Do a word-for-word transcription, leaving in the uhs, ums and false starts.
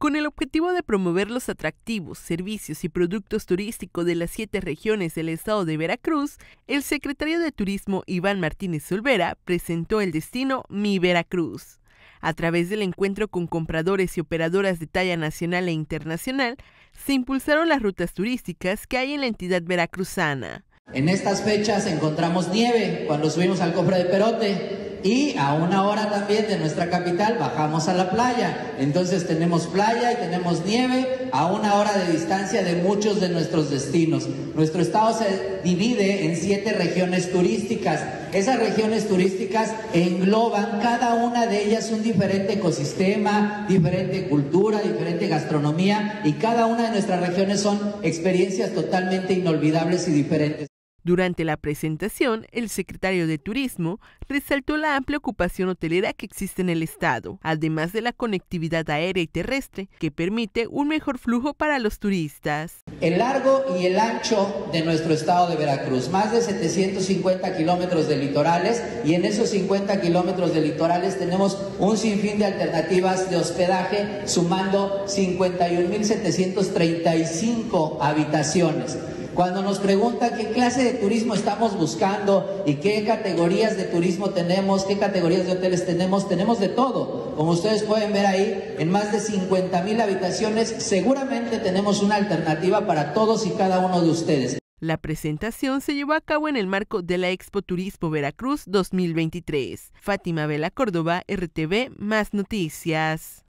Con el objetivo de promover los atractivos, servicios y productos turísticos de las siete regiones del estado de Veracruz, el secretario de Turismo Iván Martínez Olvera presentó el destino Mi Veracruz. A través del encuentro con compradores y operadoras de talla nacional e internacional, se impulsaron las rutas turísticas que hay en la entidad veracruzana. En estas fechas encontramos nieve cuando subimos al Cofre de Perote y a una hora también de nuestra capital bajamos a la playa. Entonces tenemos playa y tenemos nieve a una hora de distancia de muchos de nuestros destinos. Nuestro estado se divide en siete regiones turísticas. Esas regiones turísticas engloban cada una de ellas un diferente ecosistema, diferente cultura, diferente gastronomía, y cada una de nuestras regiones son experiencias totalmente inolvidables y diferentes. Durante la presentación, el secretario de Turismo resaltó la amplia ocupación hotelera que existe en el estado, además de la conectividad aérea y terrestre, que permite un mejor flujo para los turistas. El largo y el ancho de nuestro estado de Veracruz, más de setecientos cincuenta kilómetros de litorales, y en esos cincuenta kilómetros de litorales tenemos un sinfín de alternativas de hospedaje, sumando cincuenta y un mil setecientas treinta y cinco habitaciones. Cuando nos preguntan qué clase de turismo estamos buscando y qué categorías de turismo tenemos, qué categorías de hoteles tenemos, tenemos de todo. Como ustedes pueden ver ahí, en más de cincuenta mil habitaciones, seguramente tenemos una alternativa para todos y cada uno de ustedes. La presentación se llevó a cabo en el marco de la Expo Turismo Veracruz dos mil veintitrés. Fátima Vela Córdoba, R T V, Más Noticias.